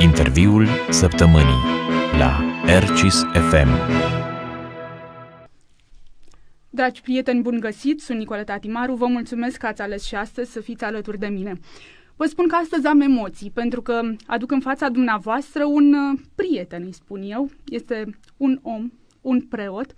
Interviul săptămânii la RCIS FM. Dragi prieteni, bun găsit! Sunt Nicoleta Timaru, vă mulțumesc că ați ales și astăzi să fiți alături de mine. Vă spun că astăzi am emoții, pentru că aduc în fața dumneavoastră un prieten, îi spun eu. Este un om, un preot,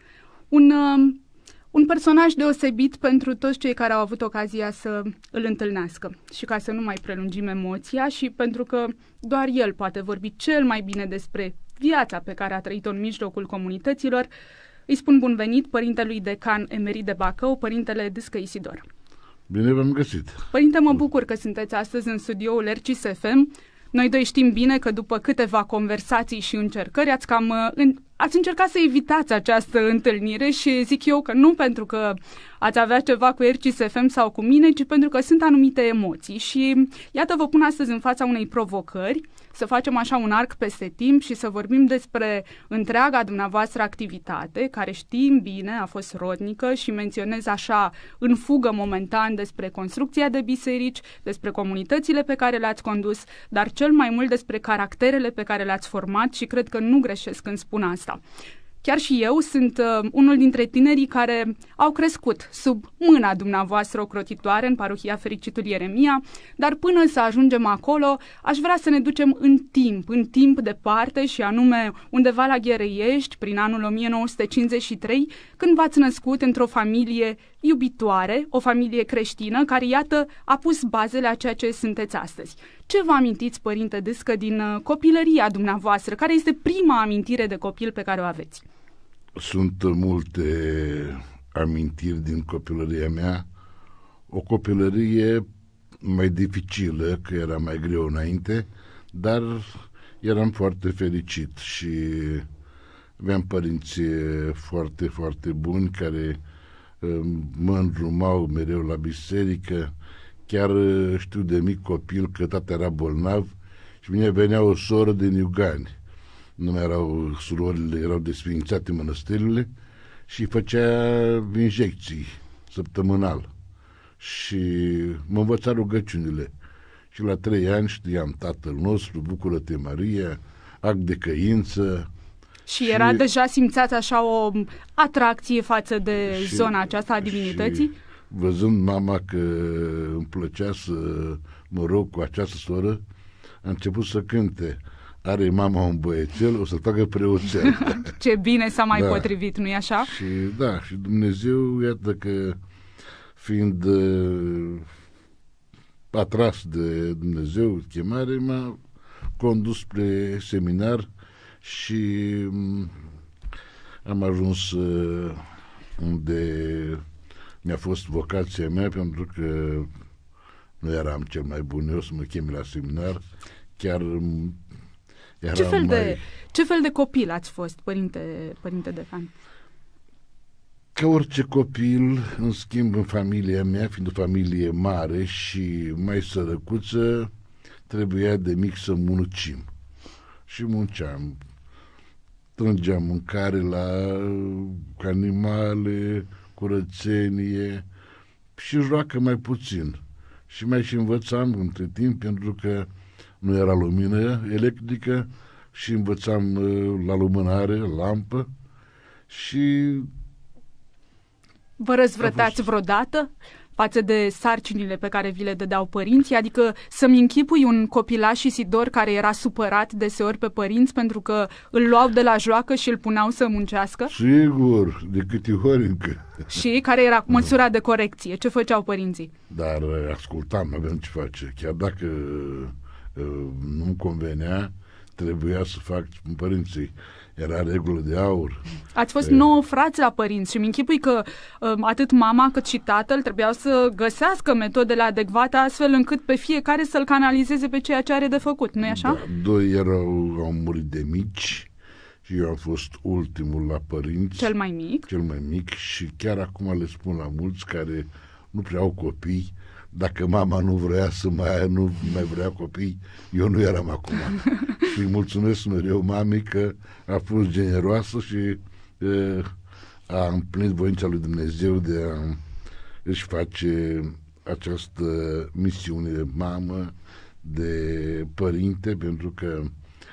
un personaj deosebit pentru toți cei care au avut ocazia să îl întâlnească. Și ca să nu mai prelungim emoția și pentru că doar el poate vorbi cel mai bine despre viața pe care a trăit-o în mijlocul comunităților, îi spun bun venit părintelui decan emerit de Bacău, părintele Dâscă Isidor. Bine v-am găsit. Părinte, mă bucur că sunteți astăzi în studioul RCIS FM. Noi doi știm bine că după câteva conversații și încercări ați încercat să evitați această întâlnire și zic eu că nu pentru că ați avea ceva cu RCIS FM sau cu mine, ci pentru că sunt anumite emoții și iată vă pun astăzi în fața unei provocări, să facem așa un arc peste timp și să vorbim despre întreaga dumneavoastră activitate, care știm bine a fost rodnică și menționez așa în fugă momentan despre construcția de biserici, despre comunitățile pe care le-ați condus, dar cel mai mult despre caracterele pe care le-ați format și cred că nu greșesc când spun asta. Chiar și eu sunt unul dintre tinerii care au crescut sub mâna dumneavoastră ocrotitoare în parohia Fericitul Ieremia, dar până să ajungem acolo, aș vrea să ne ducem în timp departe și anume undeva la Ghereiești, prin anul 1953, când v-ați născut într-o familie iubitoare, o familie creștină, care, iată, a pus bazele a ceea ce sunteți astăzi. Ce vă amintiți, părinte Dâscă, din copilăria dumneavoastră? Care este prima amintire de copil pe care o aveți? Sunt multe amintiri din copilăria mea. O copilărie mai dificilă, că era mai greu înainte, dar eram foarte fericit și aveam părinți foarte, foarte buni care mă îndrumau mereu la biserică. Chiar știu de mic copil că tata era bolnav și mine venea o soră din Iugani. Nu mai erau surorile, erau desființate mănăstirile și făcea injecții săptămânal. Și mă învăța rugăciunile. Și la 3 ani știam Tatăl nostru, Bucură-te Maria, act de căință. Și era deja simțeați așa o atracție față de zona aceasta a divinității? Văzând mama că îmi plăcea să mă rog cu această soră, a început să cânte: are mama un băiețel, o să-l facă preoțel. Ce bine s-a mai potrivit, nu-i așa? Și Dumnezeu, iată că fiind atras de Dumnezeu, chemare, m-a condus spre seminar și am ajuns unde mi-a fost vocația mea, pentru că nu eram cel mai bun eu să mă chemi la seminar. Chiar eram Ce fel de copil ați fost, părinte decan? Ca orice copil, în schimb, în familia mea, fiind o familie mare și mai sărăcuță, trebuia de mic să muncim. Și munceam. Trângeam mâncare la animale, curățenie și joacă mai puțin. Și mai și învățam între timp, pentru că nu era lumină electrică și învățam la lumânare, lampă și... Vă răzvrătați vreodată față de sarcinile pe care vi le dădeau părinții? Adică să-mi închipui un copilaș Isidor care era supărat deseori pe părinți pentru că îl luau de la joacă și îl puneau să muncească? Sigur, de câte ori încă. Și care era măsura de corecție? Ce făceau părinții? Dar ascultam, nu aveam ce face. Chiar dacă nu-mi convenea, trebuia să fac părinții. Era regulă de aur. Ați fost 9 frați la părinți și mi închipui că atât mama cât și tatăl trebuiau să găsească metodele adecvate astfel încât pe fiecare să-l canalizeze pe ceea ce are de făcut, nu-i așa? Da, 2 au murit de mici și eu am fost ultimul la părinți. Cel mai mic? Cel mai mic și chiar acum le spun la mulți care nu prea au copii: dacă mama nu vrea nu mai vrea copii, eu nu eram acum. Și îi mulțumesc mereu mamei că a fost generoasă și a împlinit voința lui Dumnezeu de a își face această misiune de mamă, de părinte, pentru că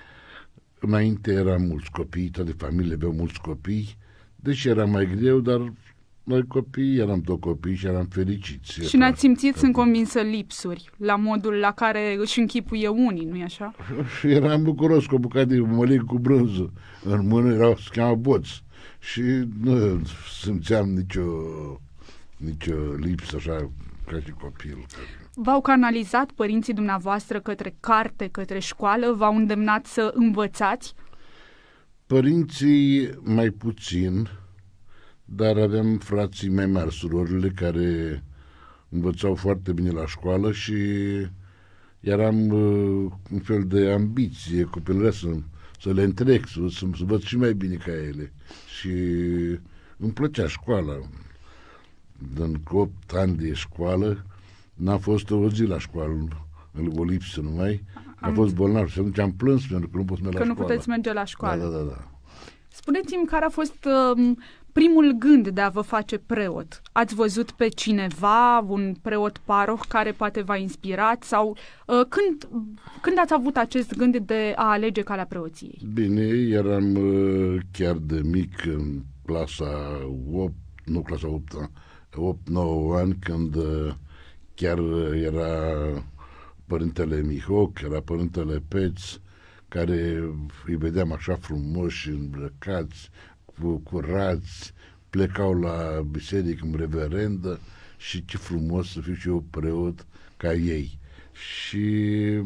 înainte eram mulți copii, toate familiile aveau mulți copii, deci era mai greu, dar noi copii, eram tot copii și eram fericiți. Și n-ați simțit, sunt convinsă, lipsuri la modul la care își închipuie unii, nu-i așa? Și eram bucuros cu o bucată de mălic cu brânză în mână, se cheamă boț. Și nu simțeam nicio lipsă așa ca și copil. V-au canalizat părinții dumneavoastră către carte, către școală? V-au îndemnat să învățați? Părinții mai puțin, dar aveam frații mai mari, surorile, care învățau foarte bine la școală și eram un fel de ambiție copilărească să le întrec, să văd și mai bine ca ele. Și îmi plăcea școala. În 8 ani de școală n-am fost o zi la școală, o lipsă numai. Am fost bolnav și atunci am plâns pentru că nu pot merge la școală. Că nu puteți merge la școală. Da. Spuneți-mi care a fost primul gând de a vă face preot. Ați văzut pe cineva, un preot paroh care poate v-a inspirat sau când ați avut acest gând de a alege calea preoției? Bine, eram chiar de mic în clasa 8, nu clasa 8-9 ani, când chiar era părintele Mihoc, era părintele Peț, care îi vedeam așa frumoși, îmbrăcați, curați, plecau la biserică în reverendă și ce frumos să fiu și eu preot ca ei. Și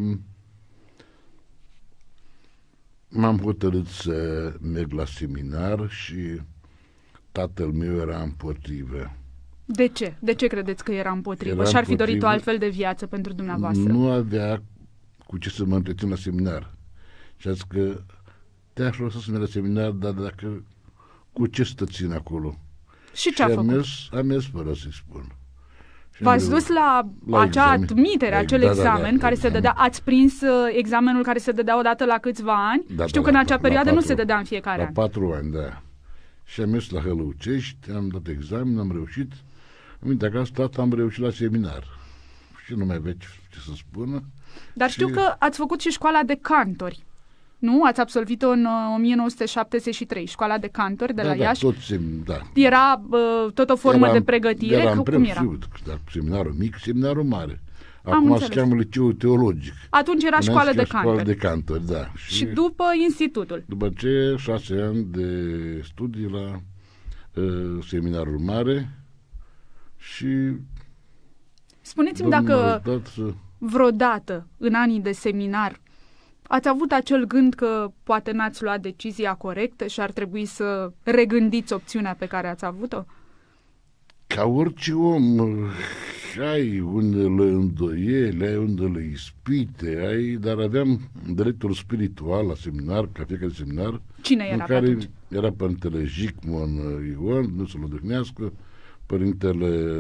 m-am hotărât să merg la seminar și tatăl meu era împotrivă. De ce? De ce credeți că era împotrivă? Și-ar fi dorit o altfel de viață pentru dumneavoastră? Nu avea cu ce să mă întrețin la seminar. Și a zis că te-aș lăsa să merg la seminar, dar dacă cu ce să te țin acolo? Și ce a făcut? Am mers fără să-i spun. V-ați dus la acea admitere, acel examen care se dădea. Ați prins examenul care se dădea odată la câțiva ani? Știu că în acea perioadă nu se dădea în fiecare an. La 4 ani, da. Și am mers la Hălăucești, am dat examen, am reușit. Aminte, acasă, tata, am reușit la seminar. Și nu mai avea ce să spună. Dar știu că ați făcut și școala de cantori. Nu? Ați absolvit-o în 1973, școala de cantori de la Iași. Era tot o formă de pregătire? Cum era? Dar seminarul mic, seminarul mare. Acum se cheamă liceul teologic. Atunci era școală de cantori. Școală de cantori, da. Și după institutul? După ce 6 ani de studii la seminarul mare și... Spuneți-mi dacă vreodată, în anii de seminar, ați avut acel gând că poate n-ați luat decizia corectă și ar trebui să regândiți opțiunea pe care ați avut-o? Ca orice om, ai unele îndoieli, ai unele ispite, dar aveam director spiritual la seminar, ca fiecare seminar. Cine era în care atunci? Era părintele Jicmon Ion, nu să-l odihnească, părintele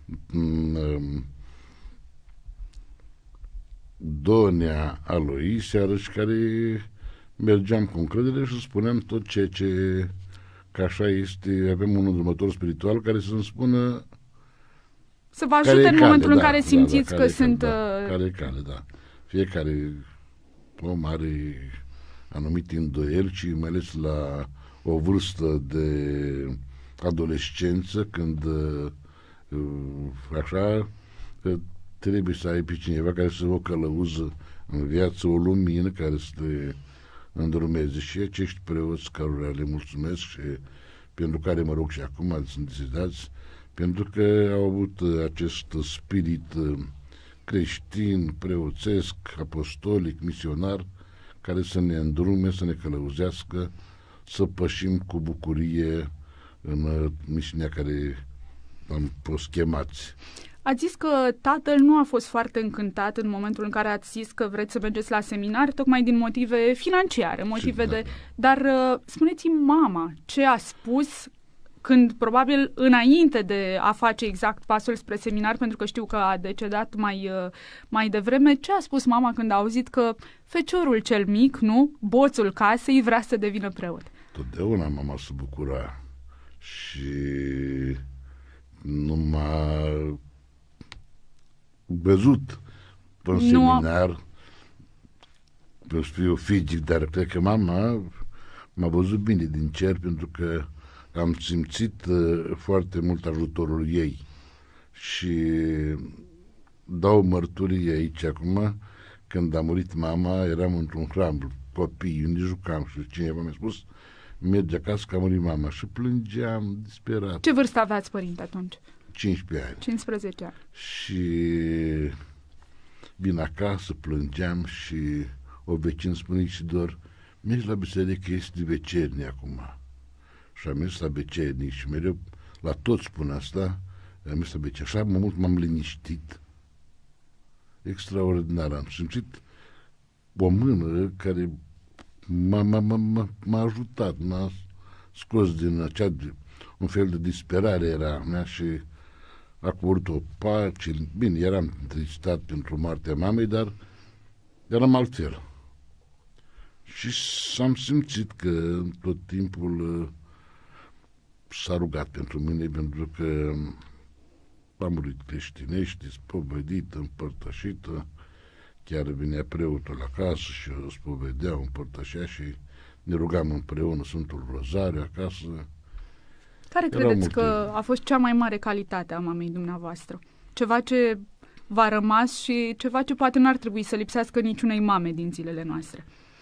Donea Alois, iarăși, care mergeam cu încredere și spuneam tot ceea ce, că așa este, avem un îndrumător spiritual care să-mi spună să vă ajute în momentul în care simțiți că sunt... Care, da. Fiecare om are anumite îndoieli și mai ales la o vârstă de adolescență, când așa trebuie să ai pe cineva care să o călăuză în viață, o lumină care să te îndrumeze. Și acești preoți cărora le mulțumesc și pentru care mă rog și acum sunt desidați, pentru că au avut acest spirit creștin, preoțesc, apostolic, misionar, care să ne îndrume, să ne călăuzească, să pășim cu bucurie în misiunea care am fost chemați. Ați zis că tatăl nu a fost foarte încântat în momentul în care ați zis că vreți să mergeți la seminar, tocmai din motive financiare, Dar spuneți-mi, mama, ce a spus când, probabil, înainte de a face exact pasul spre seminar, pentru că știu că a decedat mai devreme, ce a spus mama când a auzit că feciorul cel mic, boțul casei, vrea să devină preot? Totdeauna mama se bucura și nu m-a văzut în seminar. să fiu fizic, dar cred că mama m-a văzut bine din cer, pentru că am simțit foarte mult ajutorul ei. Și dau mărturie aici acum, când a murit mama, eram într-un hram, copii, unde jucam și cineva mi-a spus, merge acasă că a murit mama, și plângeam disperat. Ce vârstă aveați, părinte, atunci? 15 ani. 15 ani. Și vin acasă, plângeam și o vecină spune: Isidor, mergi la biserică, este vecernie acum. Și am mers la vecernie și mereu, la toți spun asta, am mers la vecernie. Așa mult m-am liniștit. Extraordinar. Am simțit o mână care m-a ajutat, m-a scos din acea, un fel de disperare era mea și a coborât o pace. Bine, eram tristat pentru moartea mamei, dar eram altfel. Și am simțit că tot timpul s-a rugat pentru mine, pentru că am murit creștinești, spovedit, împărtășită. Chiar vinea preotul acasă și o spovedea, o împărtășea și ne rugam împreună Sfântul Rozariu acasă. Care credeți că a fost cea mai mare calitate a mamei dumneavoastră? Ceva ce v-a rămas și ceva ce poate n-ar trebui să lipsească niciunei mame din zilele noastre?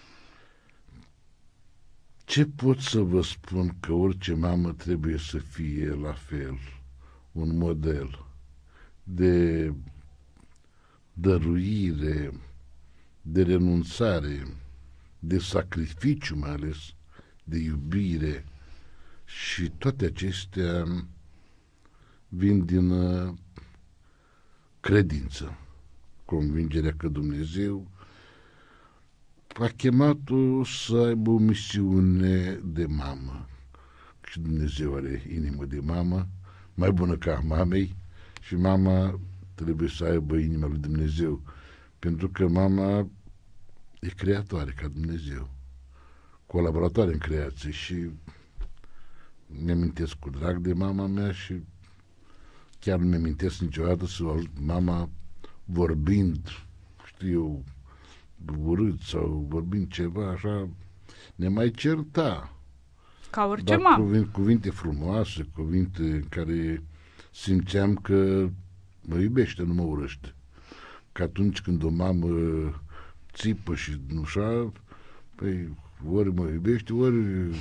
Ce pot să vă spun? Că orice mamă trebuie să fie la fel, un model de dăruire, de renunțare, de sacrificiu, mai ales de iubire, și toate acestea vin din credință, convingerea că Dumnezeu a chemat-o să aibă o misiune de mamă. Și Dumnezeu are inimă de mamă, mai bună ca a mamei, și mama trebuie să aibă inima lui Dumnezeu, pentru că mama e creatoare ca Dumnezeu, colaboratoare în creație. Și mi-amintesc cu drag de mama mea și chiar nu mi-amintesc niciodată să o ajut mama vorbind, știu, urât sau vorbind ceva așa, ne mai certa. Ca orice mamă. Cuvinte frumoase, cuvinte în care simțeam că mă iubește, nu mă urăște. Că atunci când o mamă țipă și nu așa, păi ori mă iubește, ori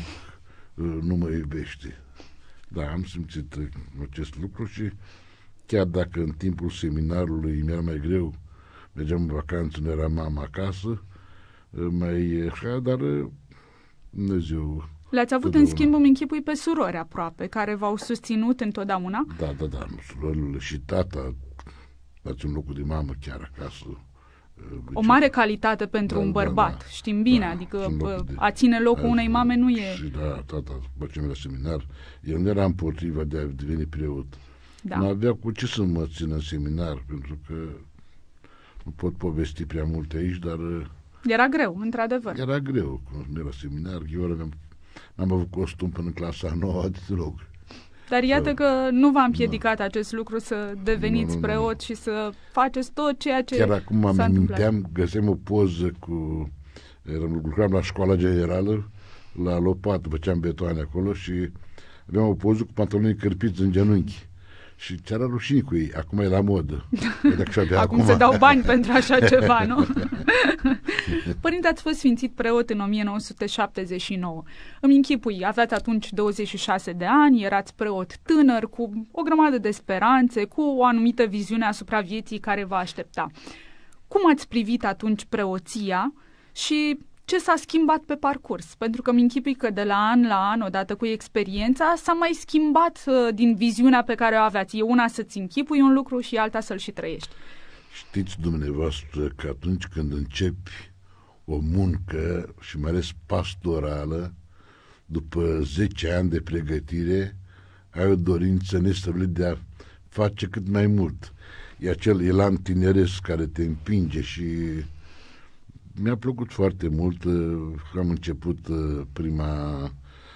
nu mă iubește. Da, am simțit acest lucru și chiar dacă în timpul seminarului mi-era mai greu, mergeam în vacanță, nu era mama acasă, mai așa, dar Dumnezeu... Le-ați avut în schimb, îmi închipui, pe surori aproape, care v-au susținut întotdeauna? Da, surorile și tata, dați un loc de mamă chiar acasă. O mare calitate pentru un bărbat, știm bine, adică a ține locul unei mame nu e... Și da, tata, după ce mi-era seminar, el nu era împotriva de a deveni preot. Da. Nu avea cu ce să mă țină în seminar, pentru că nu pot povesti prea multe aici, dar... Era greu, într-adevăr. Era greu, când era seminar, eu n-am avut costum până în clasa 9, deloc. Dar iată că nu v-a împiedicat acest lucru să deveniți preot și să faceți tot ceea ce chiar acum s-a aminteam, găseam o poză cu... lucram la școala generală, la lopată, făceam betoane acolo și aveam o poză cu pantaloni cărpiți în genunchi. Și ți-era rușine cu ei. Acum e la modă. Acum se dau bani pentru așa ceva, nu? Părinte, ați fost sfințit preot în 1979. Îmi închipui, aveați atunci 26 de ani, erați preot tânăr, cu o grămadă de speranțe, cu o anumită viziune asupra vieții care vă aștepta. Cum ați privit atunci preoția și ce s-a schimbat pe parcurs? Pentru că îmi închipui că de la an la an, odată cu experiența, s-a mai schimbat din viziunea pe care o aveați. E una să-ți închipui un lucru și alta să-l și trăiești. Știți dumneavoastră că atunci când începi o muncă și mai ales pastorală, după 10 ani de pregătire, ai o dorință nestăvilită de a face cât mai mult. E acel elan tineresc care te împinge și... Mi-a plăcut foarte mult. Am început prima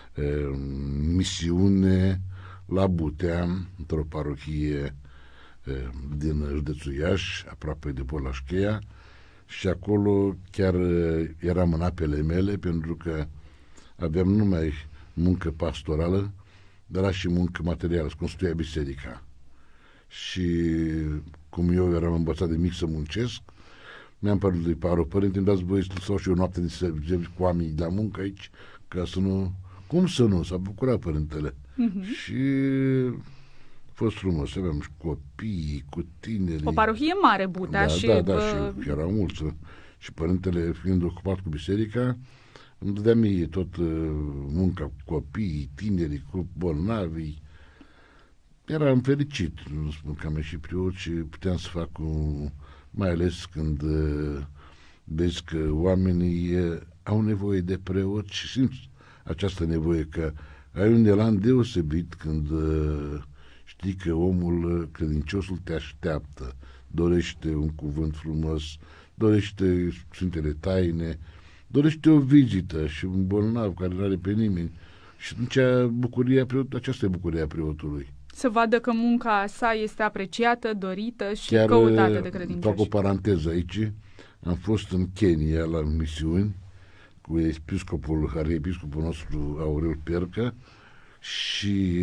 misiune la Butea, într-o parohie din județul Iași, aproape de Polașcheia, și acolo chiar eram în apele mele, pentru că aveam numai muncă pastorală, dar era și muncă materială, se construia biserica. Și cum eu eram învățat de mic să muncesc, mi-am părut lui Paro, părinte, îmi dați voie să stau și o noapte cu oamenii la muncă aici, ca să nu... Cum să nu? S-a bucurat părintele. Și a fost frumos, aveam și copii, cu tineri. O parohie mare, Butea. Și și erau mulți. Și părintele, fiind ocupat cu biserica, îmi dădea mie tot munca cu copiii, tinerii, cu bolnavii. Eram fericit, nu spun că am ieșit preot și puteam să fac, mai ales când vezi că oamenii au nevoie de preot și simți această nevoie, că ai un elan deosebit când știi că omul, credinciosul, te așteaptă, dorește un cuvânt frumos, dorește Sfintele Taine, dorește o vizită și un bolnav care nu are pe nimeni. Și atunci aceasta e bucuria preotului. Să vadă că munca sa este apreciată, dorită și căutată de credincioși. Fac o paranteză aici. Am fost în Kenya la misiuni cu arhiepiscopul nostru Aurel Perca și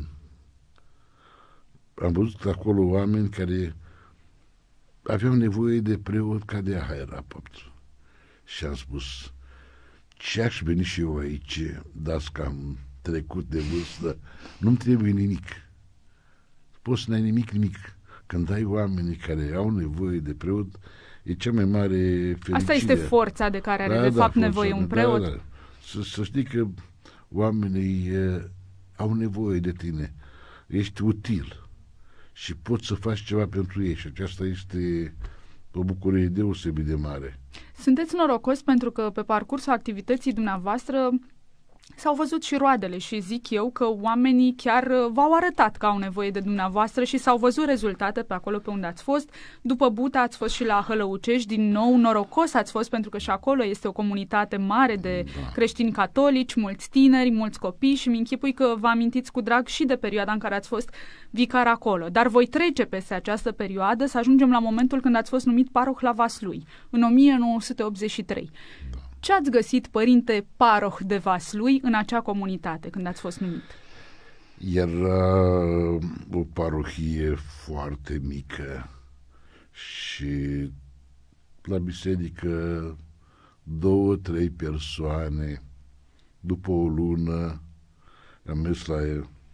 am văzut acolo oameni care aveau nevoie de preot ca de aer. Și am spus, ce aș veni și eu aici, dați că am trecut de vârstă, nu-mi trebuie nimic. Poți să n-ai nimic. Când ai oamenii care au nevoie de preot, e cea mai mare fericire. Asta este forța de care are nevoie un preot. Da. Să știi că oamenii au nevoie de tine. Ești util și poți să faci ceva pentru ei și aceasta este o bucurie deosebit de mare. Sunteți norocos pentru că pe parcursul activității dumneavoastră s-au văzut și roadele și zic eu că oamenii chiar v-au arătat că au nevoie de dumneavoastră și s-au văzut rezultate pe acolo pe unde ați fost. După Buta ați fost și la Hălăucești, din nou norocos ați fost pentru că și acolo este o comunitate mare de creștini catolici, mulți tineri, mulți copii și mi-închipui că vă amintiți cu drag și de perioada în care ați fost vicar acolo. Dar voi trece peste această perioadă să ajungem la momentul când ați fost numit paroh la Vaslui, în 1983. Ce ați găsit, părinte paroh de Vaslui, în acea comunitate când ați fost numit? Era o parohie foarte mică și la biserică 2-3 persoane. După o lună am mers la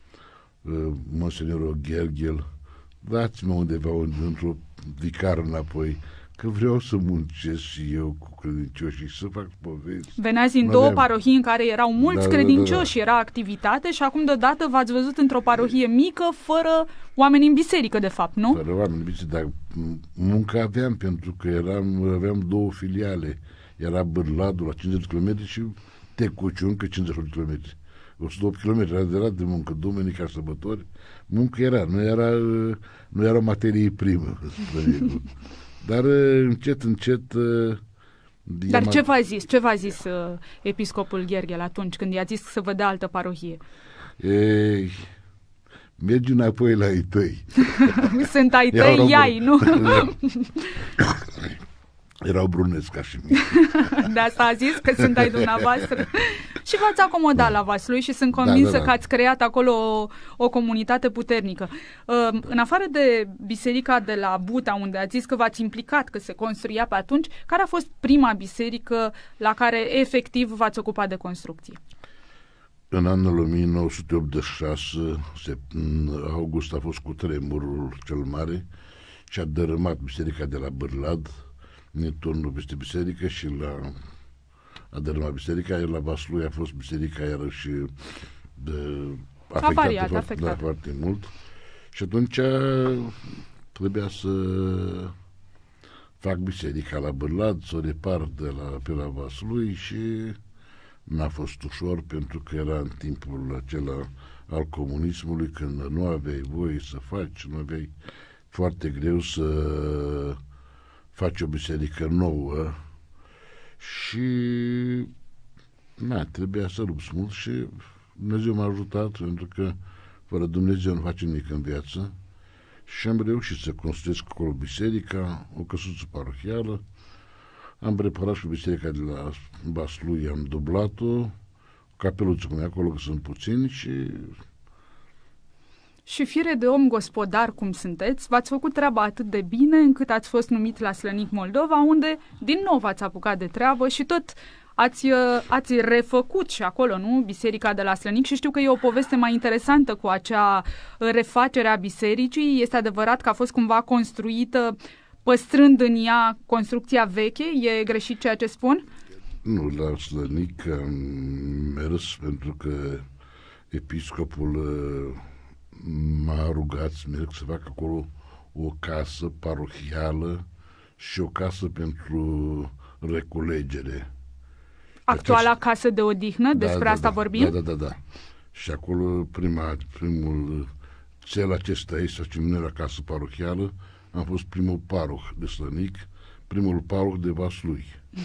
Monseniorul Gherghel, dați-mă undeva într-o vicar înapoi, că vreau să muncesc și eu cu credincioși și să fac povesti. Veneați din două parohii în care erau mulți credincioși, era activitate și acum deodată v-ați văzut într-o parohie mică, fără oameni în biserică, de fapt, nu? Fără oameni în biserică, dar muncă aveam, pentru că aveam 2 filiale. Era Bârladul la 50 km și Tecuciu încă 58 km. 108 km era de muncă, duminica, sărbători. Muncă era, nu era materie primă. Dar încet... Dar ce v-a zis episcopul Gherghel atunci când i-a zis să vă dea altă parohie? Mergi înapoi la ei tăi. Sunt ai tăi, iai, nu? Erau bruneți ca și mine. De asta a zis că sunt ai dumneavoastră. Și v-ați acomodat la Vaslui și sunt convinsă că ați creat acolo o comunitate puternică. În afară de biserica de la Buta, unde ați zis că v-ați implicat, că se construia pe atunci, care a fost prima biserică la care efectiv v-ați ocupat de construcție? În anul 1986, în august, a fost cutremurul cel mare și a dărâmat biserica de la Bârlad, ne turnul peste biserică și a dărâmat biserica, iar la Vaslui a fost biserica iarăși afectată foarte mult. Și atunci trebuia să fac biserica la Bârlad, să o repar pe la Vaslui și n-a fost ușor, pentru că era în timpul acela al comunismului, când nu aveai voie să faci, nu aveai, foarte greu să faci o biserică nouă și trebuia să lupți mult și Dumnezeu m-a ajutat, pentru că fără Dumnezeu nu face nimic în viață și am reușit să construiesc acolo biserica, o căsuță parohială, Am preparat și biserica de la Vaslui, am dublat-o, capeluță cum e acolo, că sunt puțini Și fire de om gospodar cum sunteți, v-ați făcut treaba atât de bine încât ați fost numit la Slănic Moldova, unde din nou v-ați apucat de treabă și tot ați refăcut și acolo, nu? Biserica de la Slănic și știu că e o poveste mai interesantă cu acea refacere a bisericii. Este adevărat că a fost cumva construită păstrând în ea construcția veche? E greșit ceea ce spun? Nu, la Slănic am mers pentru că episcopul m-a rugat să merg să fac acolo o casă parohială și o casă pentru reculegere. Actuala casă de odihnă, despre asta vorbim? Da. Și acolo primul cel acesta este, să nu era casă parohială, am fost primul paroh de Slănic, primul paroh de Vaslui.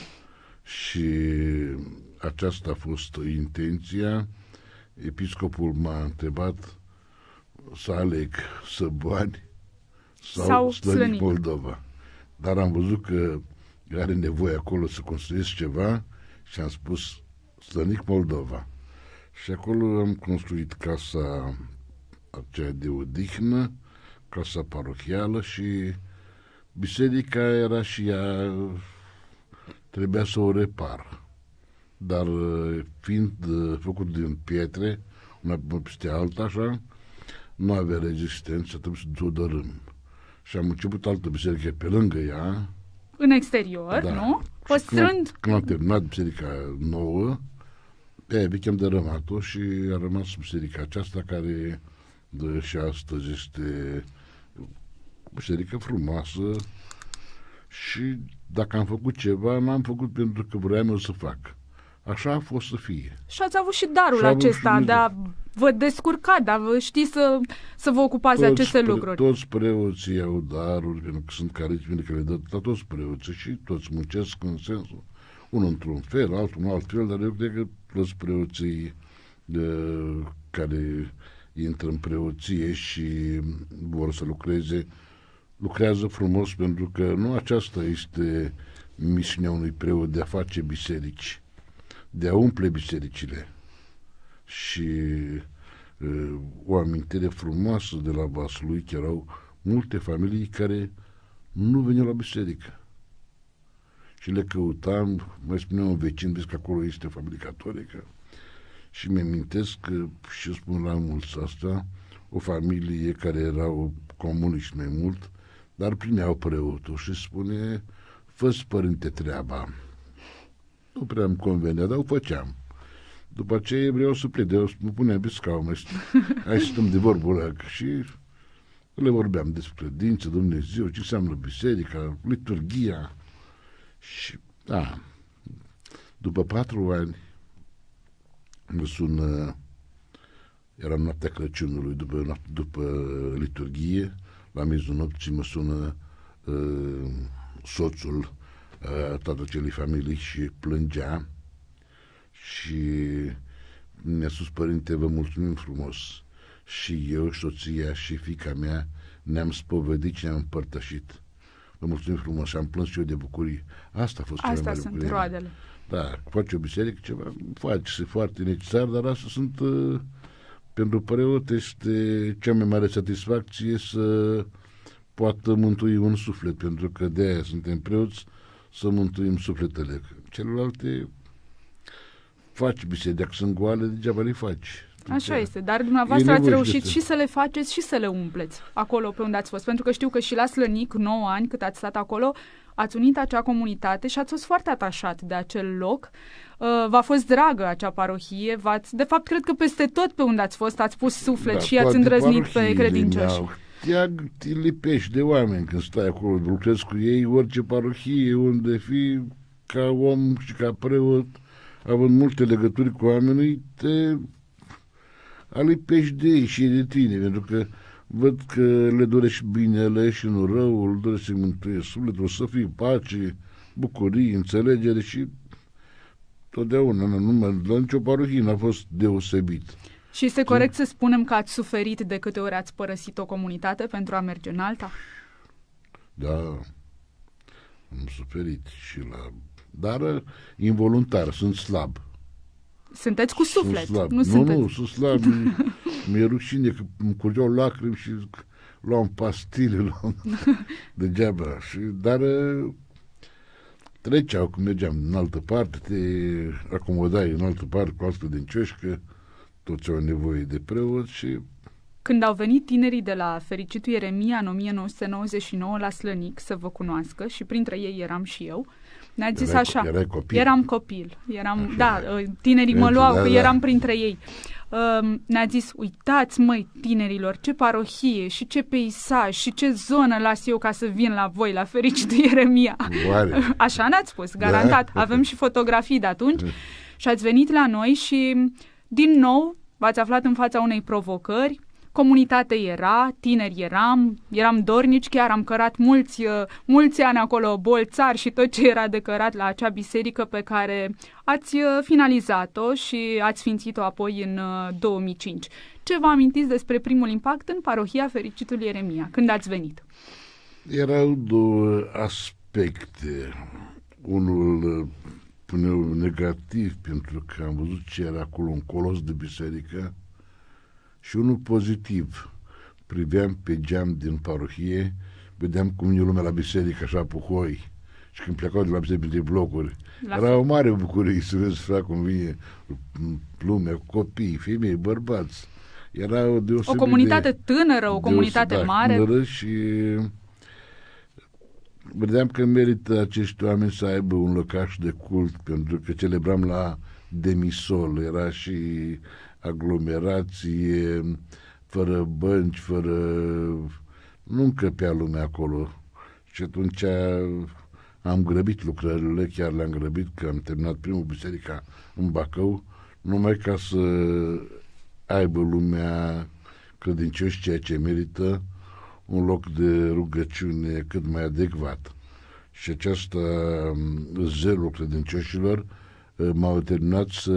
Și aceasta a fost intenția. Episcopul m-a întrebat să aleg Săboani sau Slănic Moldova. Dar am văzut că are nevoie acolo să construiesc ceva și am spus Slănic Moldova. Și acolo am construit casa aceea de odihnă, casa parohială și biserica era și ea, trebuia să o repar. Dar fiind făcut din pietre, una peste alta, așa, nu avea rezistență, trebuie să o dărâm. Și am început altă biserică pe lângă ea. În exterior, nu? Păstrând... Când am terminat biserica nouă, pe veche am dărâmat-o și a rămas biserica aceasta care și astăzi este biserică frumoasă și dacă am făcut ceva, n-am făcut pentru că vreau eu să fac. Așa a fost să fie. Și ați avut și darul acesta de a vă descurca, de a vă ști să vă ocupați de aceste lucruri. Toți preoții au daruri, pentru că sunt carismele care le dă la toți preoții și toți muncesc în sensul, unul într-un fel, altul în alt fel, dar eu cred că toți preoții care intră în preoție și vor să lucrează frumos, pentru că nu aceasta este misiunea unui preot de a face biserici, de a umple bisericile. Și o amintire frumoasă de la Vaslui, că erau multe familii care nu veneau la biserică. Și le căutam, mai spunea un vecin, vezi că acolo este familie catolică. Și mi-amintesc că, și spun la mulți asta, o familie care erau comuniști mai mult, dar primeau preotul și spune, fă-ți, părinte, treaba. Nu prea îmi convenea, dar o făceam. După aceea vreau să plede, mă puneam pe scaun, hai să stăm de vorbă și le vorbeam despre credință, Dumnezeu, ce înseamnă biserica, liturghia. Și, da, după 4 ani mă sună, era noaptea Crăciunului, după liturghie, la miezul nopții mă sună soțul toate acelei familii și plângea și mi-a spus, părinte, vă mulțumim frumos. Și eu, soția și fiica mea ne-am spovedit și ne-am împărtășit. Vă mulțumim frumos și am plâns și eu de bucurie. Asta a fost cea mai mare bucurie. Sunt roadele. Da, faci o biserică, ceva, face foarte necesar, dar asta sunt, pentru preot este cea mai mare satisfacție să poată mântui un suflet, pentru că de-aia suntem preoți, să mântuim sufletele. Celelalte faci biserică, dacă sunt goale, degeaba le faci. Așa este, dar dumneavoastră ați reușit și să le faceți și să le umpleți acolo pe unde ați fost, pentru că știu că și la Slănic, 9 ani cât ați stat acolo, ați unit acea comunitate și ați fost foarte atașat de acel loc. V-a fost dragă acea parohie, de fapt, cred că peste tot pe unde ați fost ați pus suflet și ați îndrăznit pe credincioși. Te lipești de oameni când stai acolo, lucrezi cu ei, orice parohie, unde fii ca om și ca preot, având multe legături cu oamenii, te alipești de ei și de tine, pentru că văd că le dorești binele și nu răul, dorești să-i mântuiești sufletul, să fie pace, bucurie, înțelegere și totdeauna, la nicio parohie n-a fost deosebit. Și este corect să spunem că ați suferit de câte ori ați părăsit o comunitate pentru a merge în alta? Da. Am suferit și dar involuntar, sunt slab. Sunteți cu suflet, Nu, sunt slab. Mi-e rușine că îmi curgeau lacrimi și luam pastile, degeaba. Dar treceau când mergeam în altă parte, te acomodai în altă parte cu alți credincioși, că toți au nevoie de preot și... Când au venit tinerii de la Fericitul Ieremia în 1999 la Slănic să vă cunoască, și printre ei eram și eu, ne-ați zis așa, eram copil, tinerii mă luau, că eram printre ei. Ne-a zis, uitați măi tinerilor, ce parohie și ce peisaj și ce zonă las eu ca să vin la voi, la Fericitul Ieremia. Așa ne-ați spus, garantat. Avem și fotografii de atunci. Și ați venit la noi și din nou v-ați aflat în fața unei provocări. Comunitate era, tineri eram dornici, chiar am cărat mulți ani acolo bolțari și tot ce era de cărat la acea biserică pe care ați finalizat-o și ați sfințit-o apoi în 2005. Ce vă amintiți despre primul impact în parohia Fericitul Ieremia, când ați venit? Erau două aspecte. Unul puneu negativ, pentru că am văzut ce era acolo, un colos de biserică, și unul pozitiv. Priveam pe geam din parohie, vedeam cum vine lumea la biserică, așa, puhoi. Și când plecau de la biserică de blocuri, era o mare bucurie să vezi cum vine lumea, copii, femei, bărbați. Era o comunitate tânără, o comunitate mare. Tânără și vedeam că merită acești oameni să aibă un lăcaș de cult, pentru că celebram la demisol, era și aglomerație, fără bănci, nu încăpea lumea acolo. Și atunci am grăbit lucrările, chiar le-am grăbit, că am terminat primul biserica în Bacău, numai ca să aibă lumea credincioși ceea ce merită, un loc de rugăciune cât mai adecvat. Și această zelul credincioșilor m-au determinat să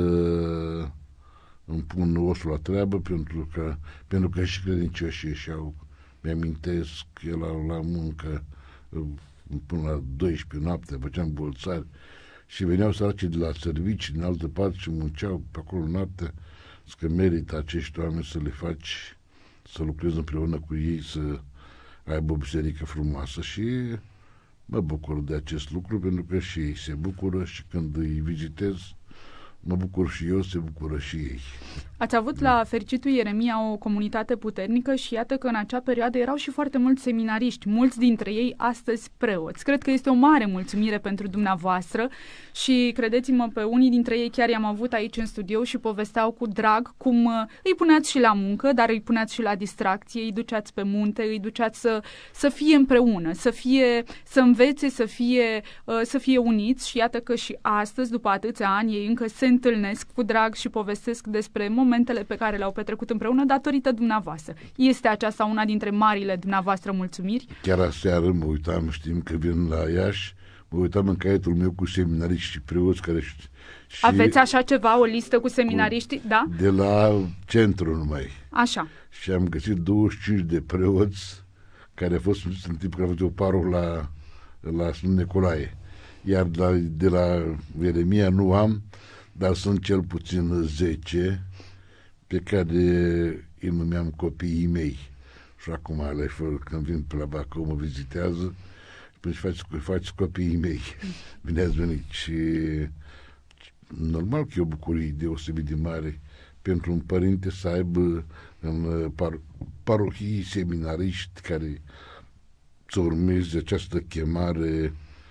îmi pun osul la treabă, pentru că și credincioșii ieșeau. Mi-amintesc că la muncă până la 12 noapte, făceam bolțari și veneau săracii de la servicii din altă parte și munceau pe acolo noapte, că merită acești oameni să le faci, să lucrezi împreună cu ei, să aibă o biserică frumoasă. Și mă bucur de acest lucru, pentru că și ei se bucură și când îi vizitez, mă bucur și eu, se bucură și ei. Ați avut la Fericitul Ieremia o comunitate puternică și iată că în acea perioadă erau și foarte mulți seminariști, mulți dintre ei astăzi preoți. Cred că este o mare mulțumire pentru dumneavoastră și credeți-mă, pe unii dintre ei chiar i-am avut aici în studio și povesteau cu drag cum îi puneați și la muncă, dar îi puneați și la distracție, îi duceați pe munte, îi duceați să fie împreună, să învețe, să fie uniți și iată că și astăzi, după atâția ani, ei încă se întâlnesc cu drag și povestesc despre momentele pe care le-au petrecut împreună datorită dumneavoastră. Este aceasta una dintre marile dumneavoastră mulțumiri? Chiar aseară mă uitam, știm că vin la Iași, mă uitam în caietul meu cu seminariști și preoți care... Aveți așa ceva, o listă cu seminariști, da? De la centru numai. Așa. Și am găsit 25 de preoți care au fost în timp care a făcut o paroh la Sfânt Nicolae. Iar de la Ieremia nu am, dar sunt cel puțin 10 pe care îi numeam copiii mei. Și acum, când vin pe la Bacău, mă vizitează, și faci copiii mei. Bine ați venit. Și normal că e o bucurie deosebit de mare pentru un părinte să aibă în parohii seminariști care să urmeze această chemare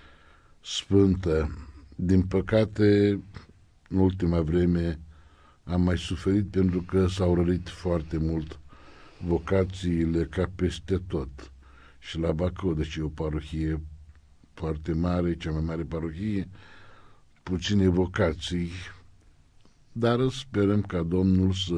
sfântă. Din păcate, în ultima vreme am mai suferit pentru că s-au rărit foarte mult vocațiile ca peste tot. Și la Bacău, deși e o parohie foarte mare, cea mai mare parohie, puține vocații, dar sperăm ca Domnul să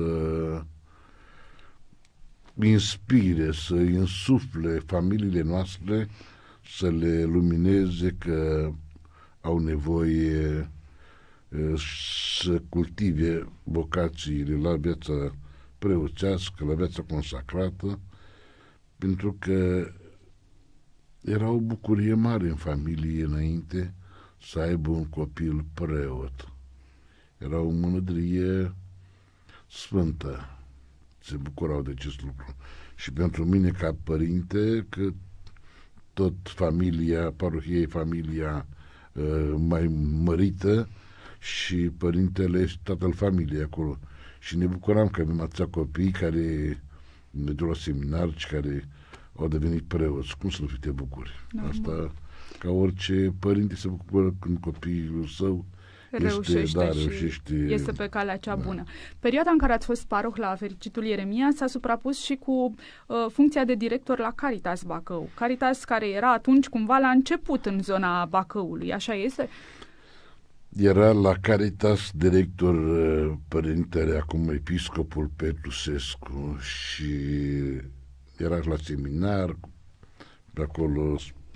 inspire, să insufle familiile noastre, să le lumineze că au nevoie să cultive vocațiile la viața preoțească, la viața consacrată, pentru că Era o bucurie mare în familie înainte să aibă un copil preot. Era o mândrie sfântă. Se bucurau de acest lucru. Și pentru mine ca părinte, că tot familia, parohiei, familia mai mărită și părintele și tatăl familiei acolo. Și ne bucuram că avem atâția copii care ne duc la seminar și care au devenit preoți. Cum să nu te bucuri? Asta, ca orice părinte se bucură când copilul său reușește. Este pe calea cea bună. Perioada în care ați fost paroh la Fericitul Ieremia s-a suprapus și cu funcția de director la Caritas Bacău. Caritas care era atunci cumva la început în zona Bacăului, așa este? Era la Caritas director părintele, acum episcopul Petru Sescu, și era la seminar, de acolo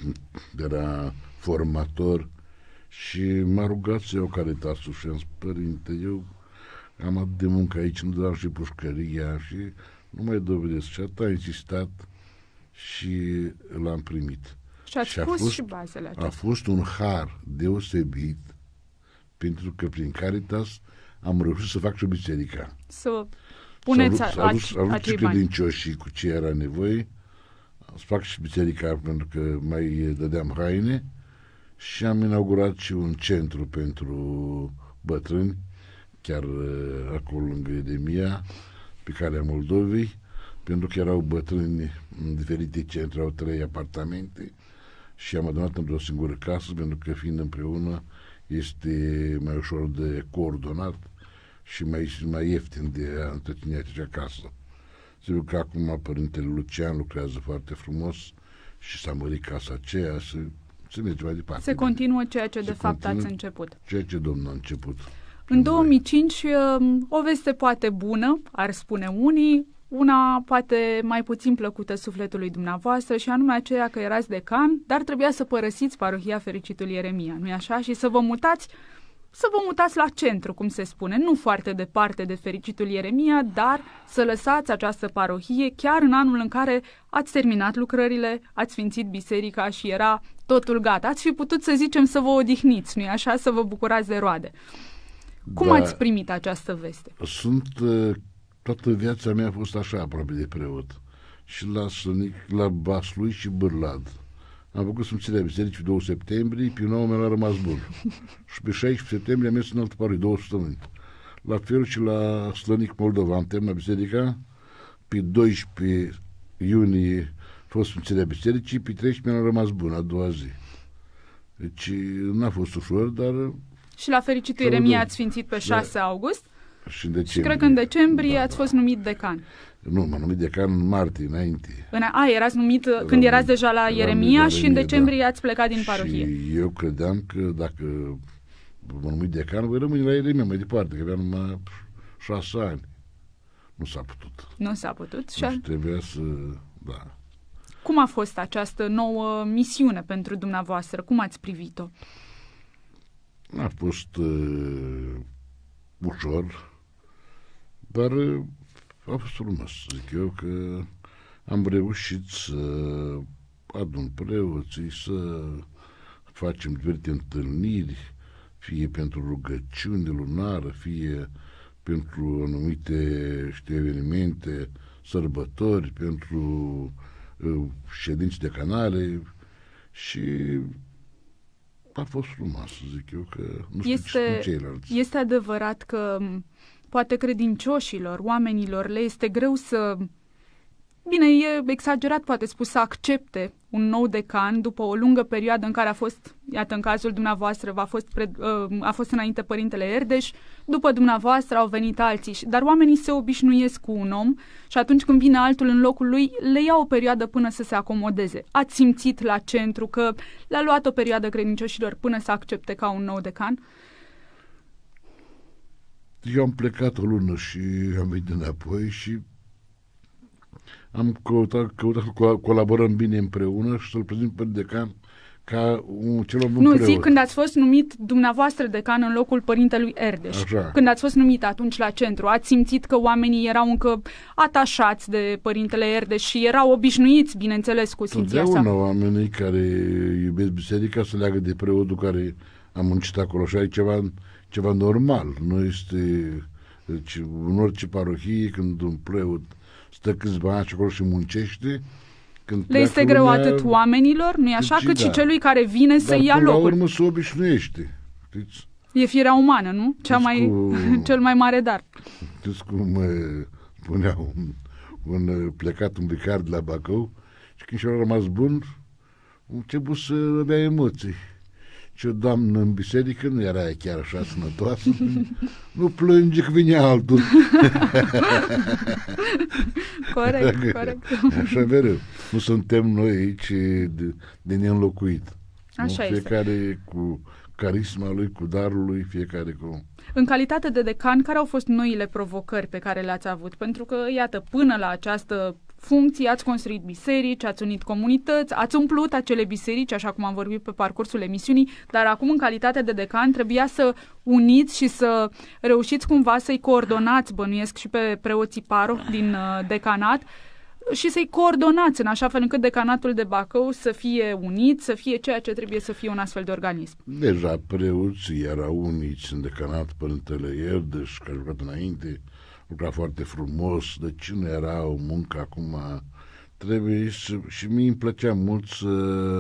era formator și m-a rugat să iau Caritasul și am zis, părinte, eu am atât de muncă aici, nu dau și pușcăria și nu mai dovedesc. Și atât a insistat și l-am primit. Și ați pus și bazele acestea. A fost un har deosebit, pentru că prin Caritas am reușit să fac și o biserică. Să puneți acei credincioși cu ce era nevoie, să fac și biserica pentru că mai dădeam haine și am inaugurat și un centru pentru bătrâni, chiar acolo lângă Ieremia, pe calea Moldovei, pentru că erau bătrâni în diferite centre, au 3 apartamente și am adunat într-o singură casă, pentru că fiind împreună este mai ușor de coordonat și mai ieftin de a întreține acea casă. Sigur că acum părintele Lucian lucrează foarte frumos și s-a mărit casa aceea, se merge mai departe. Se continuă ceea ce de fapt ați început. Ceea ce Domnul a început. În 2005, o veste poate bună, ar spune unii, una poate mai puțin plăcută sufletului dumneavoastră, și anume aceea că erați decan, dar trebuia să părăsiți parohia Fericitul Ieremia, nu-i așa? Și să vă mutați la centru, cum se spune, nu foarte departe de Fericitul Ieremia, dar să lăsați această parohie chiar în anul în care ați terminat lucrările, ați sfințit biserica și era totul gata. Ați fi putut, să zicem, să vă odihniți, nu-i așa? Să vă bucurați de roade. Cum ați primit această veste? Toată viața mea a fost așa, aproape de preot. Și la Sănic, la Vaslui și Bârlad. Am făcut sfințirea bisericii 2 septembrie, pe 9 mi-a rămas bun. Și pe 16 septembrie am mers în altă parohie, 2 săptămâni. La fel și la Slănic, Moldova, am terminat biserica, pe 12 iunie a fost sfințirea bisericii, pe 13 mi-a rămas bun, a doua zi. Deci n-a fost ușor, dar... Și la Fericitul Ieremia ați sfințit pe 6 august? Și în decembrie. Și cred că în decembrie ați fost numit decan. Nu, m-am numit decan în martie, înainte. Erați numit când erați deja la Ieremia și în decembrie ați plecat din parohie. Și eu credeam că dacă mă numit decan, voi rămâne la Ieremia mai departe, că aveam numai 6 ani. Nu s-a putut. Nu s-a putut. Și trebuia să... Da. Cum a fost această nouă misiune pentru dumneavoastră? Cum ați privit-o? A fost ușor, dar a fost frumos. Zic eu că am reușit să adun preoții, să facem diferite întâlniri, fie pentru rugăciuni de lunară, fie pentru anumite evenimente, sărbători, pentru ședințe de canale și a fost frumos, zic eu, că nu știu ceilalți. Este adevărat că poate credincioșilor, oamenilor, le este greu să... Bine, e exagerat, poate spus, să accepte un nou decan după o lungă perioadă în care a fost, iată, în cazul dumneavoastră, a fost înainte părintele Erdeș, după dumneavoastră au venit alții, dar oamenii se obișnuiesc cu un om și atunci când vine altul în locul lui, le ia o perioadă până să se acomodeze. Ați simțit la centru că le-a luat o perioadă credincioșilor până să accepte ca un nou decan? Eu am plecat o lună și am venit înapoi și am căutat să colaborăm bine împreună și să-l prezint pe decan ca cel mai bun Nu, preot. zic când ați fost numit dumneavoastră decan în locul părintelui Erdeș. Așa. Când ați fost numit atunci la centru, ați simțit că oamenii erau încă atașați de părintele Erdeș și erau obișnuiți, bineînțeles, cu sfinția sa? Totdeauna oamenii care iubesc biserica se leagă de preotul care a muncit acolo și e ceva normal. Nu este... Deci, în orice parohie, când un preot stă câțiva ani acolo și muncește, când le este greu atât oamenilor, nu-i așa, cât și celui care vine să ia locul. Dar până la urmă se obișnuiește. Știți? E firea umană, nu? Cel mai mare dar. Știți cum spunea un plecat un vicar de la Bacău și când și-a rămas bun, a început să avea emoții. Și o doamnă în biserică, nu era chiar așa sănătoasă, nu plânge că vine altul. Corect. Așa mereu. Nu suntem noi aici de neînlocuit. Așa este. Fiecare cu carisma lui, cu darul lui, fiecare cu... În calitate de decan, care au fost noile provocări pe care le-ați avut? Pentru că, iată, până la această funcție ați construit biserici, ați unit comunități, ați umplut acele biserici, așa cum am vorbit pe parcursul emisiunii, dar acum, în calitate de decan, trebuia să uniți și să reușiți cumva să-i coordonați, bănuiesc și pe preoții paroh din decanat, și să-i coordonați în așa fel încât decanatul de Bacău să fie unit, să fie ceea ce trebuie să fie un astfel de organism. Deja preoții erau uniți în decanat, părintele Erdeș, care a jucat înainte, lucra foarte frumos, deci nu era o muncă acum, trebuie și mie îmi plăcea mult să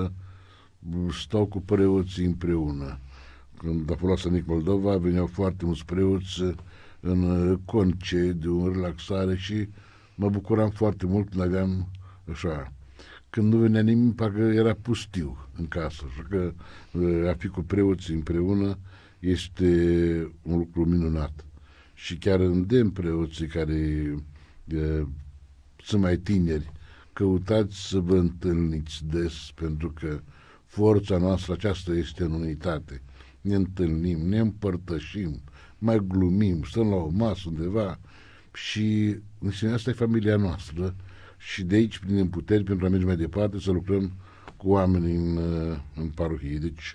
stau cu preoții împreună. Când a fost la Sănic Moldova, veneau foarte mulți preoți în concediu, în relaxare și mă bucuram foarte mult când aveam așa. Când nu venea nimeni, parcă era pustiu în casă. Așa că a fi cu preoții împreună este un lucru minunat. Și chiar îndemn preoții care sunt mai tineri, căutați să vă întâlniți des, pentru că forța noastră aceasta este în unitate. Ne întâlnim, ne împărtășim, mai glumim, stăm la o masă undeva și asta e familia noastră și de aici prindem puteri pentru a merge mai departe, să lucrăm cu oamenii în parohie. Deci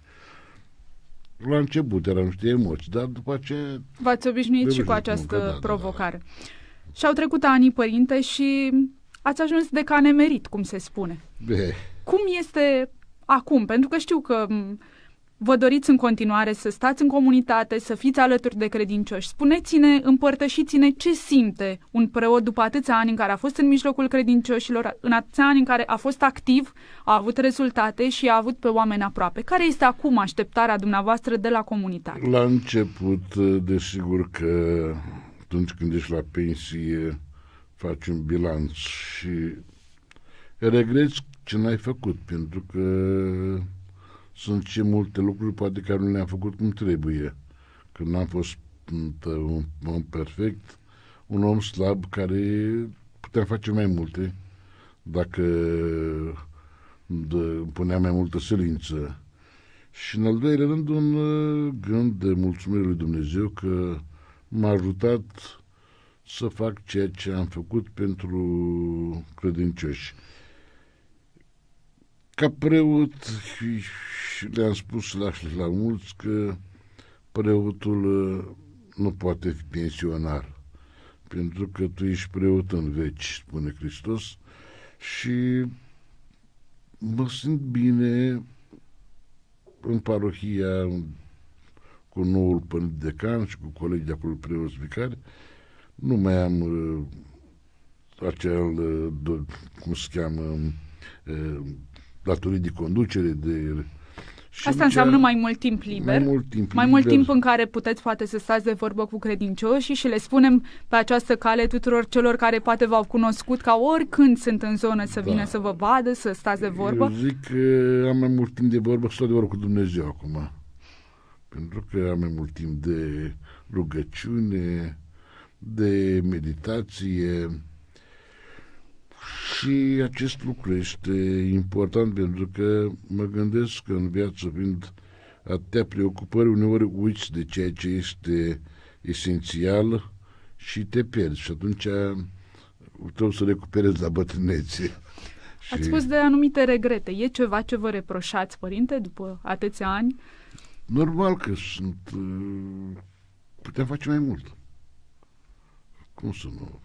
la început erau niște emoții, dar după aceea... V-ați obișnuit și cu această provocare. Da. Și-au trecut ani, părinte, și ați ajuns decan emerit, cum se spune. Cum este acum? Pentru că știu că vă doriți în continuare să stați în comunitate, să fiți alături de credincioși. Spuneți-ne, împărtășiți-ne ce simte un preot după atâția ani în care a fost în mijlocul credincioșilor, în atâția ani în care a fost activ, a avut rezultate și a avut pe oameni aproape. Care este acum așteptarea dumneavoastră de la comunitate? La început, desigur că atunci când ești la pensie, faci un bilanț și regreți ce n-ai făcut, pentru că sunt și multe lucruri poate care nu le-am făcut cum trebuie. Că n-am fost un om perfect, un om slab care putea face mai multe dacă punea mai multă silință. Și în al doilea rând un gând de mulțumire lui Dumnezeu că m-a ajutat să fac ceea ce am făcut pentru credincioși. Ca preot, și le-am spus la mulți că preotul nu poate fi pensionar, pentru că tu ești preot în veci, spune Hristos, și mă simt bine în parohia cu noul părinte decan și cu colegii de acolo preoți vicari. Nu mai am acel, cum se cheamă, datorii de conducere. Asta înseamnă mai mult timp liber, mai mult timp în care puteți poate să stați de vorbă cu credincioșii și le spunem pe această cale tuturor celor care poate v-au cunoscut ca oricând sunt în zonă să vină să vă vadă, să stați de vorbă. Eu zic că am mai mult timp de vorbă, stau de vorbă cu Dumnezeu acum. Pentru că am mai mult timp de rugăciune, de meditație. Și acest lucru este important pentru că mă gândesc că în viață, fiind atâtea preocupări, uneori uiți de ceea ce este esențial și te pierzi. Și atunci trebuie să recuperezi la bătrânețe. Ați spus de anumite regrete. E ceva ce vă reproșați, părinte, după atâția ani? Normal că sunt... puteam face mai mult. Cum să nu...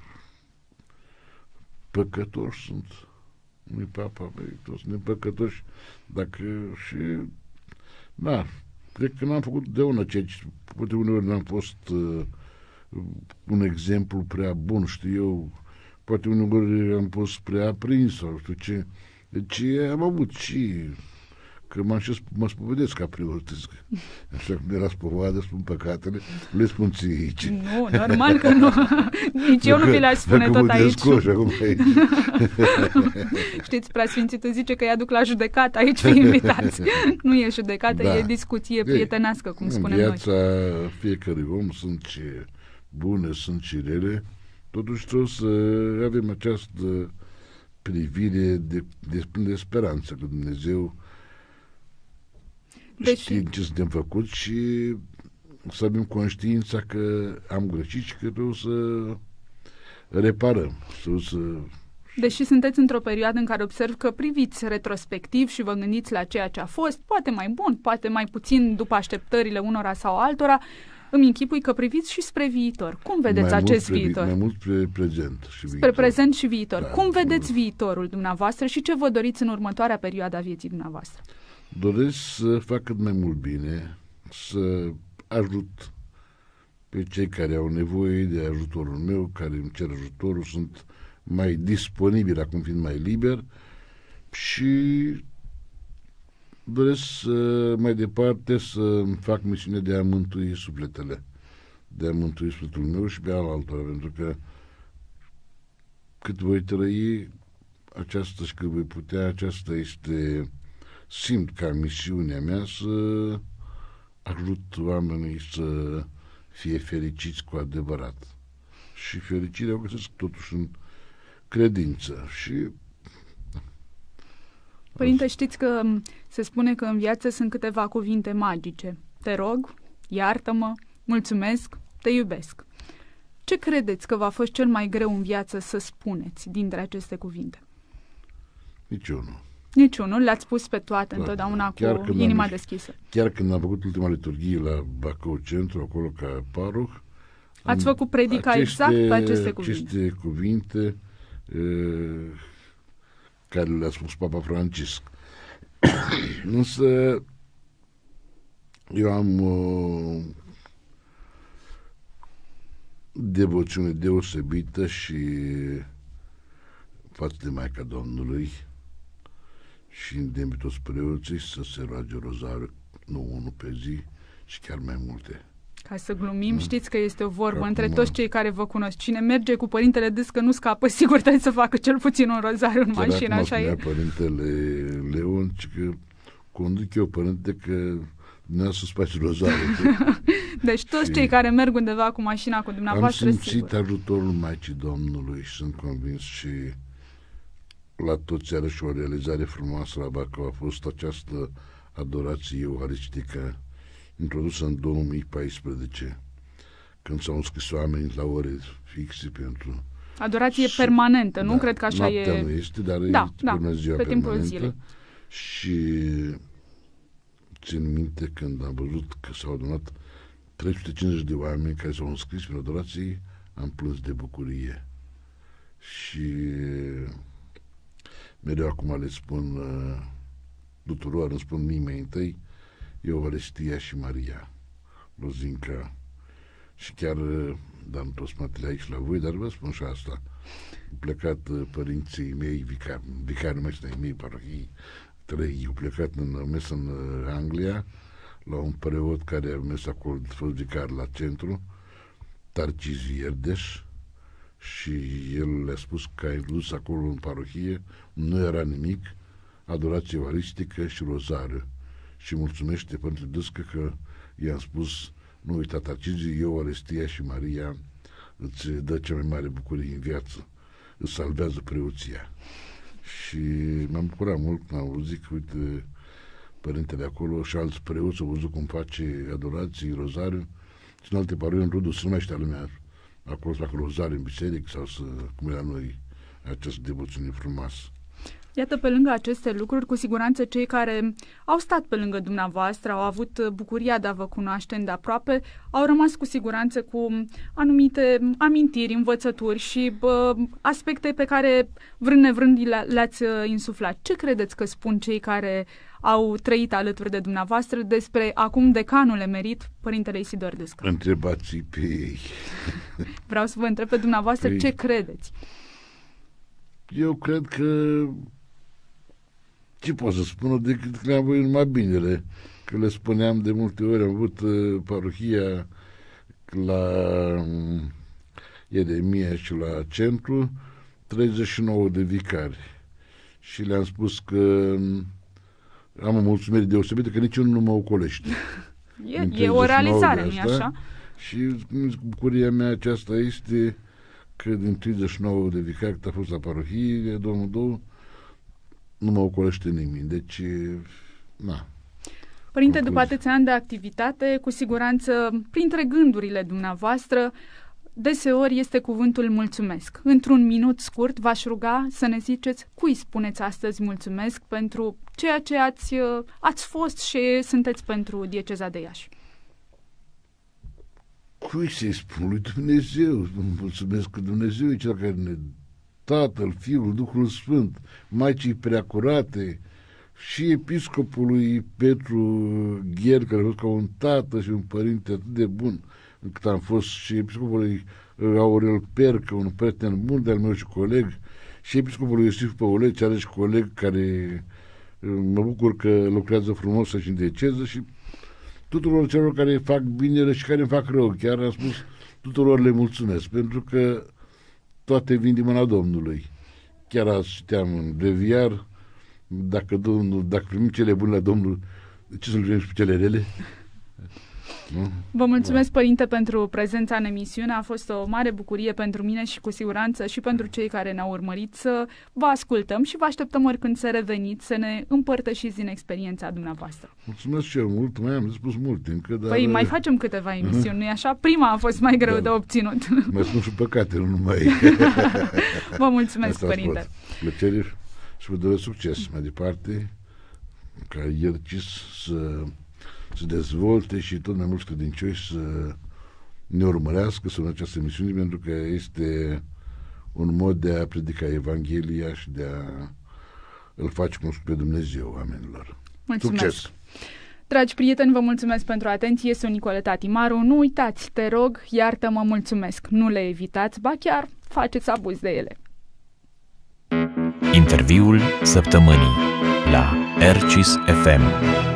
Păcătoși sunt. Nu-i papa, toți suntem păcătoși. Dacă și... Da, cred că n-am făcut de una ceea ce poate uneori n-am fost un exemplu prea bun, știu eu. Poate uneori am fost prea aprins sau știu ce. Deci am avut și... că mă spovedesc ca preotesc. Așa cum era spovadă, spun păcatele, le spun ție aici. Nu, normal că nu. Nici eu nu vi le-aș spune tot aici. Aici. Știți, preasfințitul zice că îi aduc la judecată, aici fi invitați. Nu e judecată, e discuție prietenească, cum spunem noi. În viața fiecărui om sunt și bune, sunt și rele. Totuși trebuie să avem această privire de speranță, că Dumnezeu știm ce suntem făcuți și să avem conștiința că am greșit și că trebuie să reparăm. Deși sunteți într-o perioadă în care observ că priviți retrospectiv și vă gândiți la ceea ce a fost, poate mai bun, poate mai puțin după așteptările unora sau altora, îmi închipui că priviți și spre viitor. Cum vedeți acest viitor? Mai mult spre prezent și viitor. Spre prezent și viitor. Da, cum vedeți viitorul dumneavoastră și ce vă doriți în următoarea perioadă a vieții dumneavoastră? Doresc să fac cât mai mult bine, să ajut pe cei care au nevoie de ajutorul meu, care îmi cer ajutorul, sunt mai disponibil acum fiind mai liber și doresc mai departe să fac misiune de a mântui sufletele, de a mântui sufletul meu și pe al altora, pentru că cât voi trăi aceasta și cât voi putea, aceasta este, simt ca misiunea mea să ajut oamenii să fie fericiți cu adevărat. Și fericirea o găsesc totuși în credință și... Părinte, știți că se spune că în viață sunt câteva cuvinte magice. Te rog, iartă-mă, mulțumesc, te iubesc. Ce credeți că v-a fost cel mai greu în viață să spuneți dintre aceste cuvinte? Niciunul. Niciunul? Le-ați spus pe toate, întotdeauna cu inima deschisă. Chiar când am făcut ultima liturghie la Bacău Centru, acolo ca paroh, ați făcut predica exact pe aceste cuvinte. Aceste cuvinte care le-a spus Papa Francisc. Însă eu am o devoțiune deosebită și față de Maica Domnului și îndemn pe toți preoții să se roage rozariu, nu unul pe zi, și chiar mai multe. Ca să glumim, știți că este o vorbă între toți cei care vă cunosc. Cine merge cu Părintele Dâscă nu scapă, sigur trebuie să facă cel puțin un rozariu în mașină, așa e. Părintele Leon, că conduc eu, Părinte, că nu să-ți faci rozariu. Deci toți cei care merg undeva cu mașina cu dumneavoastră, am simțit ajutorul Maicii Domnului și sunt convins și la toți iarăși o realizare frumoasă la Bacău a fost această adorație euharistică introdusă în 2014, când s-au înscris oamenii la ore fixe pentru... Adorație permanentă, nu? Cred că așa noaptea e... nu este, dar până ziua pe timpul permanentă. Zilei. Și țin minte când am văzut că s-au adunat 350 de oameni care s-au înscris în adorație, am plâns de bucurie. Și mereu acum le spun tuturor, îmi spun mie mai întâi, Euharistia și Maria, Lozinca. Și chiar, dar nu toți matele aici la voi, dar vă spun și asta. Au plecat părinții mei, vicarii mei, parohii, 3, au plecat în mers în Anglia, la un preot care a mers acolo, a fost vicar la centru, Tarcisiu Ierdeș, și el le-a spus că a inclus acolo în parohie, nu era nimic, adorație euharistică și rozariu. Și mulțumește Părintele Dâscă că i-am spus, nu uita, Tarcisiu, Euharistia și Maria îți dă cea mai mare bucurie în viață, îți salvează preoția. Și m-am bucurat mult când am auzit că, uite, Părintele acolo și alți preoți au văzut cum face adorații, rozariu, și în alte parohii în Rodul să nu mai știa lumea acolo să facă rozariu în biserică sau să, cum era noi, această devoțiune frumoasă. Iată, pe lângă aceste lucruri, cu siguranță cei care au stat pe lângă dumneavoastră, au avut bucuria de a vă cunoaște îndeaproape, au rămas cu siguranță cu anumite amintiri, învățături și aspecte pe care, vrând nevrând, le-ați insuflat. Ce credeți că spun cei care au trăit alături de dumneavoastră despre acum decanul emerit, Părintele Isidor Dâscă? Întrebați pe ei. Vreau să vă întreb pe dumneavoastră ce credeți. Eu cred că ce pot să spună decât că le-am voit numai binele. Că le spuneam de multe ori, am avut parohia la Ieremia și la centru 39 de vicari. Și le-am spus că am o mulțumire deosebită că niciunul nu mă ocolește. E o realizare, nu-i așa? Și bucuria mea aceasta este că din 39 de vicari cât a fost la parohie, domnul Dou, nu mă ocolește nimeni. Deci, na. Părinte, după atâția ani de activitate, cu siguranță, printre gândurile dumneavoastră, deseori este cuvântul mulțumesc. Într-un minut scurt, v-aș ruga să ne ziceți cui spuneți astăzi mulțumesc pentru ceea ce ați fost și sunteți pentru dieceza de Iași. Cui să-i spun? Lui Dumnezeu. Mulțumesc că Dumnezeu e cel care ne Tatăl, Fiul, Duhul Sfânt, Maicii Preacurate și episcopului Petru Gher, care a fost ca un tată și un părinte atât de bun, încât am fost, și episcopului Aurel Percă, un prieten bun de-al meu și coleg, și episcopului Iosif Păuleci, are și coleg care mă bucur că lucrează frumos și în dieceză, și tuturor celor care fac binele și care îmi fac rău. Chiar am spus, tuturor le mulțumesc, pentru că toate vin din mâna Domnului. Chiar azi citeam în breviar, dacă primim cele bune la Domnul, ce să primim și cele rele? Nu? Vă mulțumesc, Părinte, pentru prezența în emisiune. A fost o mare bucurie pentru mine și cu siguranță și pentru cei care ne-au urmărit să vă ascultăm și vă așteptăm oricând să reveniți, să ne împărtășiți din experiența dumneavoastră. Mulțumesc și eu mult, mai am spus multe încă, dar... Păi mai facem câteva emisiuni, nu-i așa? Prima a fost mai greu de obținut. Mai spun și păcate, nu numai... Vă mulțumesc, Părinte. Plăcere și vă doresc succes mai departe, ca Iercis să se dezvolte și tot mai mulți credincioși să ne urmărească să în această emisiune, pentru că este un mod de a predica Evanghelia și de a îl face cunoscut pe Dumnezeu oamenilor. Mulțumesc! Succes! Dragi prieteni, vă mulțumesc pentru atenție. Sunt Nicoleta Timaru. Nu uitați, te rog, iartă-mă, mulțumesc. Nu le evitați, ba chiar faceți abuz de ele. Interviul săptămânii la RCS FM.